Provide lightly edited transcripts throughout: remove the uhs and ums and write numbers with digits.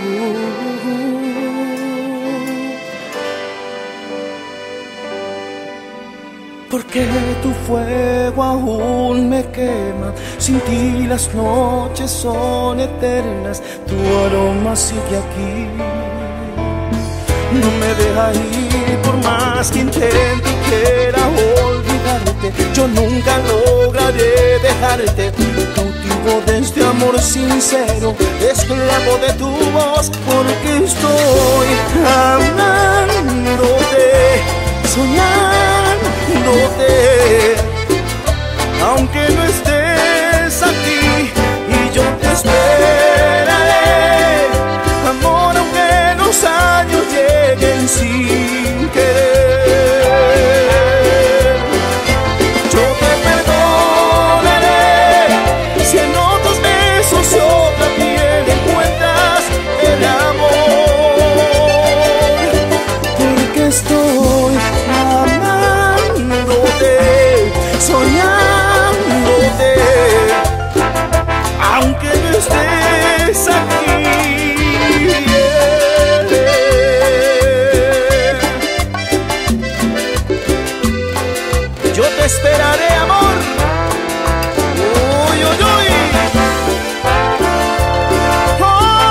Porque tu fuego aún me quema, sin ti las noches son eternas, tu aroma sigue aquí. No me deja ir por más que intente y quiera olvidarte, yo nunca lograré dejarte. Cautivo de este amor sincero, esclavo de tu voz, porque estoy amándote, soñándote, aunque no estés aquí, y yo te esperaré, amor, aunque los años lleguen sin querer. Yo te perdonaré si en otros besos y otra piel encuentras el amor, porque estoy amándote, soñándote, aunque no estés aquí. Yo te esperaré, amor. Uy, uy, uy. Oh,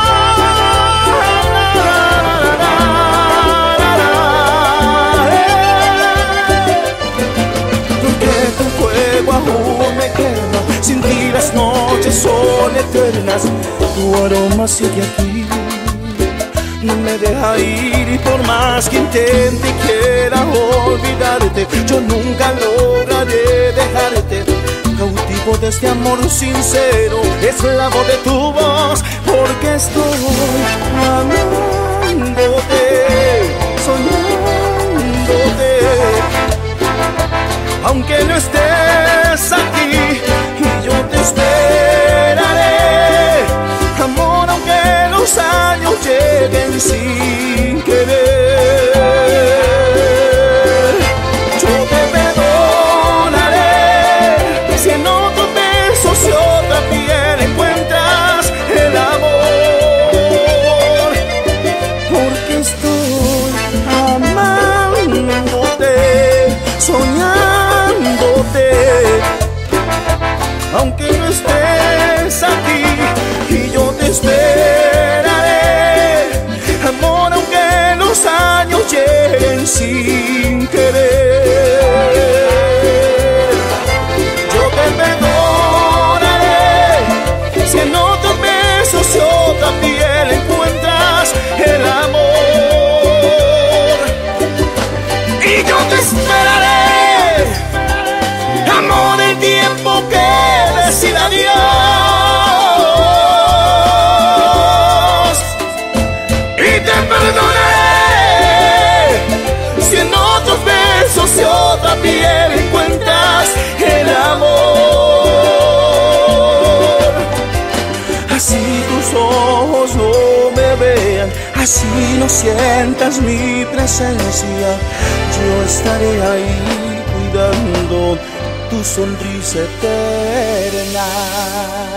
la, la, la, la, porque tu fuego aún me quema, sin ti las noches son eternas, tu aroma sigue aquí. No me deja ir y por más que intente y quiera olvidarte, yo nunca lograré dejarte. Cautivo de este amor sincero, esclavo de tu voz, porque estoy amándote, soñándote, aunque no estés aquí, y yo te esperaré, amor, aunque los años lleguen sin querer. Yo te perdonaré si en otros besos y otra piel encuentras el amor, porque estoy amándote, soñándote, aunque no estés aquí, y yo te esperaré, amor, aunque los años lleguen sin querer. Yo te perdonaré si en otros besos y otra piel encuentras el amor, y yo te esperaré, amor, el tiempo que decida Dios, y te perdonaré si en otros besos y otra piel encuentras el amor. Así tus ojos no me vean, así no sientas mi presencia, yo estaré ahí cuidando tu sonrisa eterna.